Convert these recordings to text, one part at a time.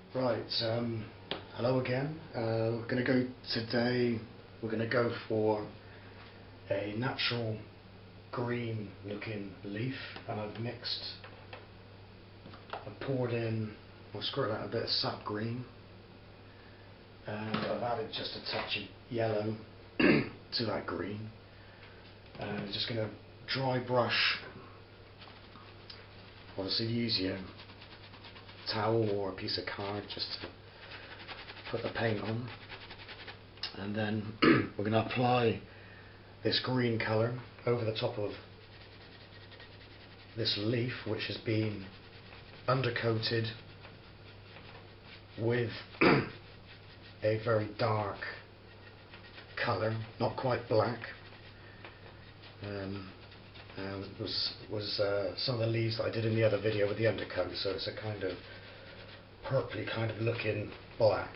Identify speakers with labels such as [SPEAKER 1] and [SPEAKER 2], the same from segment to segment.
[SPEAKER 1] Right, hello again. We're going to go for a natural green looking leaf, and I've poured in, I've squirted out a bit of sap green, and I've added just a touch of yellow to that green, and I'm just going to dry brush, obviously use your towel or a piece of card just to put the paint on, and then we're going to apply this green colour over the top of this leaf, which has been undercoated with a very dark colour, not quite black. Was some of the leaves that I did in the other video with the undercoat, so it's a kind of purpley kind of looking black,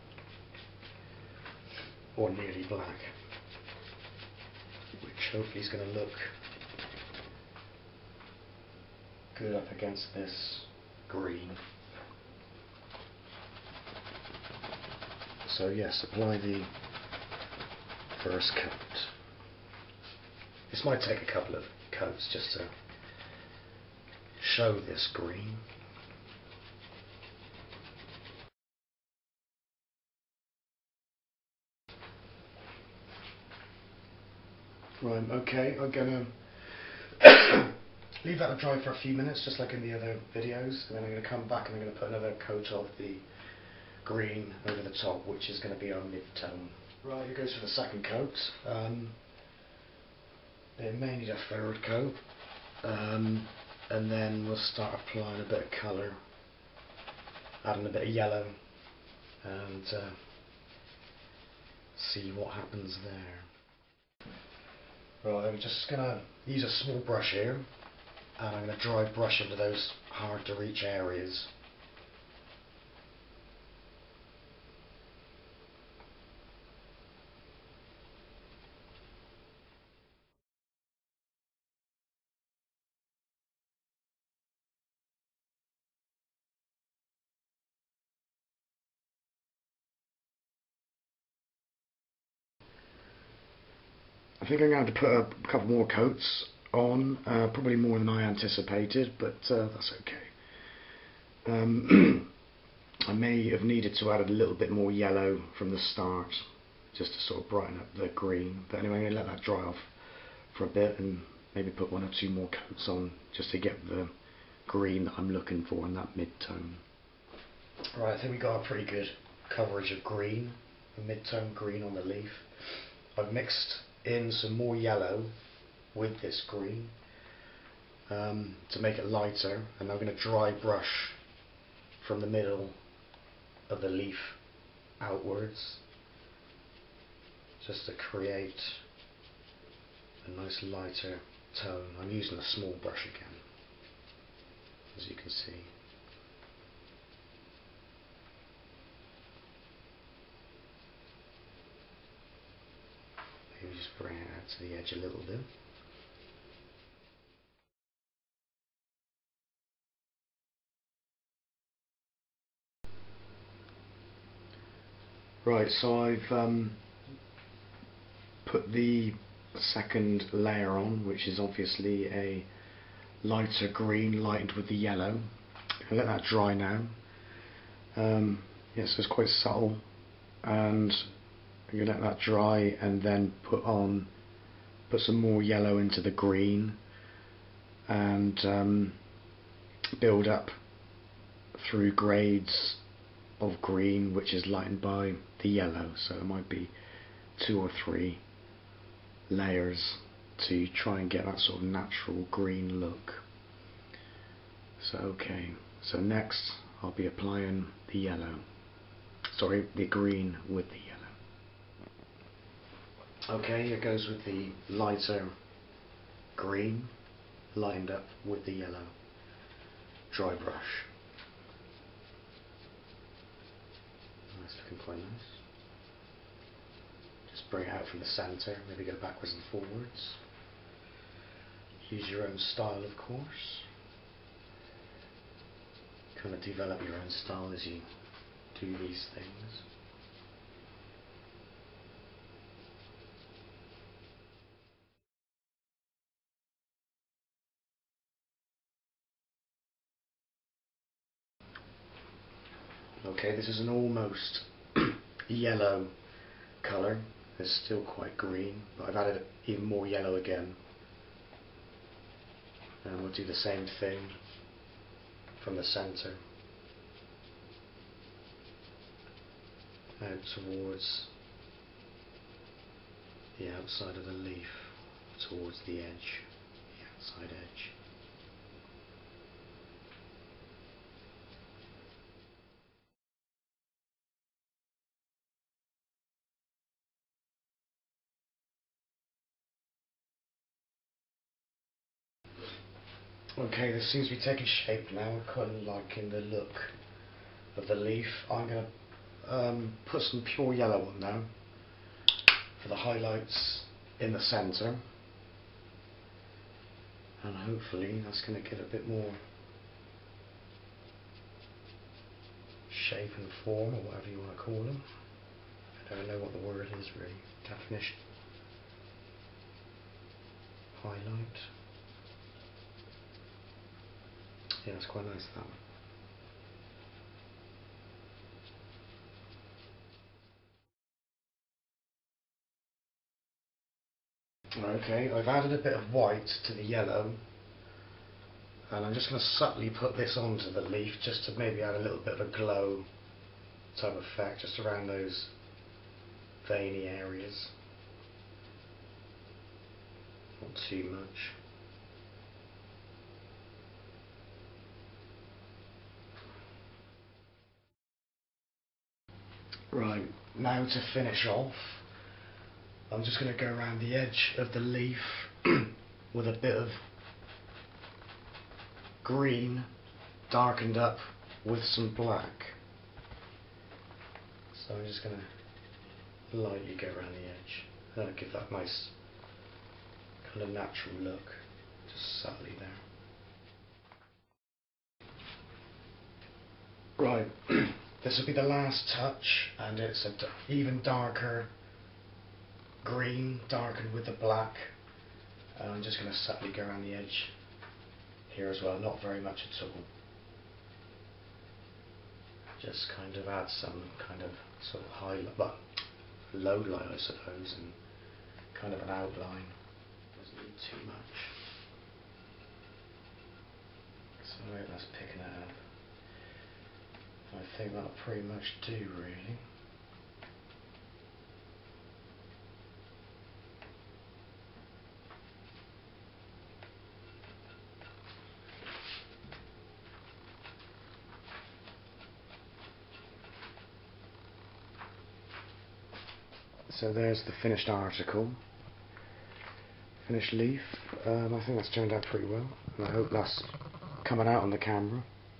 [SPEAKER 1] or nearly black, which hopefully is going to look good up against this green. So yes, apply the first coat. This might take a couple of coats just to show this green. Right, okay, I'm going to leave that to dry for a few minutes, just like in the other videos, and then I'm going to come back and I'm going to put another coat of the green over the top, which is going to be our mid-tone. Right, it goes for the second coat. It may need a third coat, and then we'll start applying a bit of colour, adding a bit of yellow, and see what happens there. Right, I'm just going to use a small brush here, and I'm going to dry brush into those hard to reach areas. I think I'm going to have to put a couple more coats on, probably more than I anticipated, but that's okay. I may have needed to add a little bit more yellow from the start, just to sort of brighten up the green, but anyway, I'm going to let that dry off for a bit and maybe put one or two more coats on just to get the green that I'm looking for in that mid-tone. Right, I think we got a pretty good coverage of green, a mid-tone green on the leaf. I've mixed in some more yellow with this green to make it lighter, and I'm going to dry brush from the middle of the leaf outwards just to create a nice lighter tone. I'm using a small brush again, as you can see. Maybe just bring it out to the edge a little bit. Right, so I've put the second layer on, which is obviously a lighter green lightened with the yellow. I'll let that dry now. Yes, it's quite subtle, and I'm going to let that dry and then put some more yellow into the green and build up through grades of green, which is lightened by the yellow, so it might be 2 or 3 layers to try and get that sort of natural green look. So okay, so next I'll be applying the yellow, sorry, the green with the yellow. Okay, it goes with the lighter green lined up with the yellow. Dry brush. That's looking quite nice. Just bring it out from the centre, maybe go backwards and forwards. Use your own style, of course. Kind of develop your own style as you do these things. Okay, this is an almost yellow colour. It's still quite green, but I've added even more yellow again. And we'll do the same thing from the centre out towards the outside of the leaf, towards the edge, the outside edge. Okay, this seems to be taking shape now. I'm quite liking the look of the leaf. I'm going to put some pure yellow on now for the highlights in the centre, and hopefully that's going to give a bit more shape and form, or whatever you want to call them. I don't know what the word is really. Definition. Highlight. Yeah, it's quite nice, that one. Okay, I've added a bit of white to the yellow, and I'm just going to subtly put this onto the leaf just to maybe add a little bit of a glow type effect just around those veiny areas. Not too much. Right, now to finish off, I'm just going to go around the edge of the leaf with a bit of green darkened up with some black. So I'm just going to lightly go around the edge. That'll give that nice kind of natural look, just subtly there. Right, this will be the last touch, and it's an even darker green, darkened with the black, and I'm just going to subtly go around the edge here as well, not very much at all. Just kind of add some kind of sort of highlight, well, low light I suppose, and kind of an outline. Doesn't need too much. So right, that's picking it up. I think that'll pretty much do really. So there's the finished article, finished leaf. I think that's turned out pretty well, and I hope that's coming out on the camera.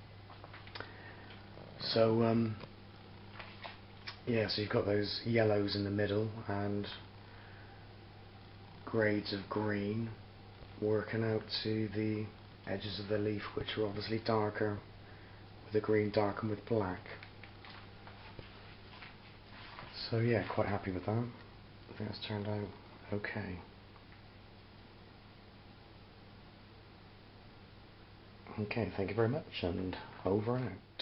[SPEAKER 1] So yeah, so you've got those yellows in the middle and grades of green working out to the edges of the leaf, which are obviously darker with the green darkened with black. So yeah, quite happy with that. I think that's turned out okay. Okay, thank you very much, and over and out.